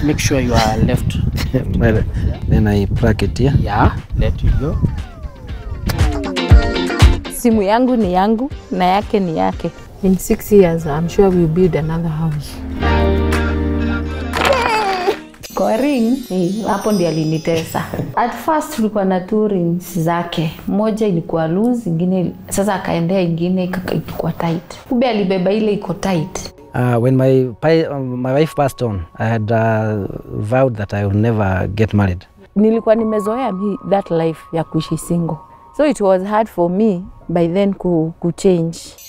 Make sure you are left. Well, then I plug it here. Yeah, let you go. Simu yangu ni yangu na yake ni yake. In 6 years, I'm sure we'll build another house. Kwa ring, hapo ndiye alinitesa. At first tulikuwa na two rings zake. Moja ilikuwa loose, ingine sasa akaendea ingine ilikuwa tight. Kumbe alibeba ile iko tight. When my wife passed on, I had vowed that I would never get married. Nilikuwa nimezoea that life ya kuishi single. So it was hard for me by then to change.